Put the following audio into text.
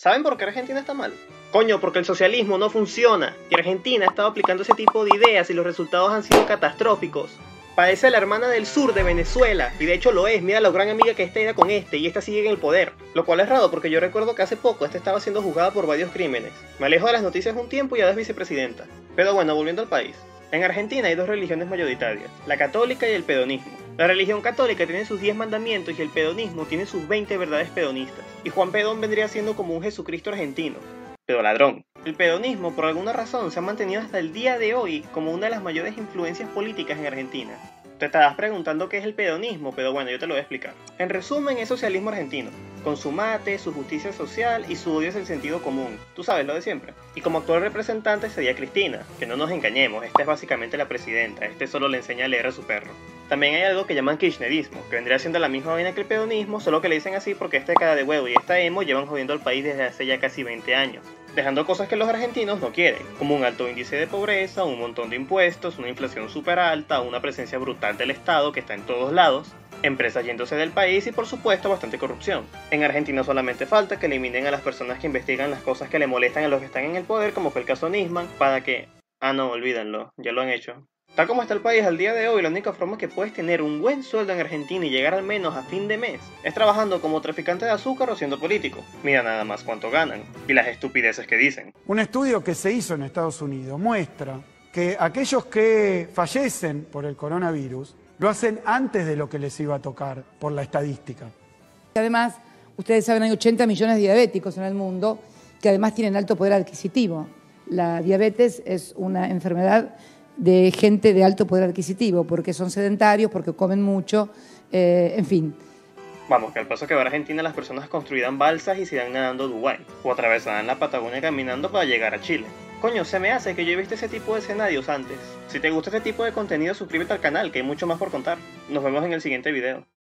¿Saben por qué Argentina está mal? Coño, porque el socialismo no funciona. Y Argentina ha estado aplicando ese tipo de ideas y los resultados han sido catastróficos. Parece la hermana del sur de Venezuela, y de hecho lo es. Mira la gran amiga que esta era con este, y esta sigue en el poder. Lo cual es raro porque yo recuerdo que hace poco esta estaba siendo juzgada por varios crímenes. Me alejo de las noticias un tiempo y ahora es vicepresidenta. Pero bueno, volviendo al país. En Argentina hay dos religiones mayoritarias, la católica y el peronismo. La religión católica tiene sus 10 mandamientos y el peronismo tiene sus 20 verdades peronistas. Y Juan Perón vendría siendo como un Jesucristo argentino, pero ladrón. El peronismo, por alguna razón, se ha mantenido hasta el día de hoy como una de las mayores influencias políticas en Argentina. Te estarás preguntando qué es el peronismo, pero bueno, yo te lo voy a explicar. En resumen, es socialismo argentino, con su mate, su justicia social y su odio hacia el sentido común. Tú sabes lo de siempre. Y como actual representante sería Cristina, que no nos engañemos, esta es básicamente la presidenta, este solo le enseña a leer a su perro. También hay algo que llaman kirchnerismo, que vendría siendo la misma vaina que el peronismo, solo que le dicen así porque esta cara de huevo y esta emo llevan jodiendo al país desde hace ya casi 20 años. Dejando cosas que los argentinos no quieren, como un alto índice de pobreza, un montón de impuestos, una inflación súper alta, una presencia brutal del Estado que está en todos lados, empresas yéndose del país y por supuesto bastante corrupción. En Argentina solamente falta que eliminen a las personas que investigan las cosas que le molestan a los que están en el poder, como fue el caso Nisman, para que... Ah no, olvídenlo, ya lo han hecho. Tal como está el país al día de hoy, la única forma que puedes tener un buen sueldo en Argentina y llegar al menos a fin de mes es trabajando como traficante de azúcar o siendo político. Mira nada más cuánto ganan y las estupideces que dicen. Un estudio que se hizo en Estados Unidos muestra que aquellos que fallecen por el coronavirus lo hacen antes de lo que les iba a tocar por la estadística. Además, ustedes saben, hay 80 millones de diabéticos en el mundo que además tienen alto poder adquisitivo. La diabetes es una enfermedad de gente de alto poder adquisitivo, porque son sedentarios, porque comen mucho, en fin. Vamos, que al paso que va a Argentina las personas construirán balsas y se irán nadando a Dubái, o atravesarán la Patagonia caminando para llegar a Chile. Coño, se me hace que yo he visto ese tipo de escenarios antes. Si te gusta este tipo de contenido, suscríbete al canal, que hay mucho más por contar. Nos vemos en el siguiente video.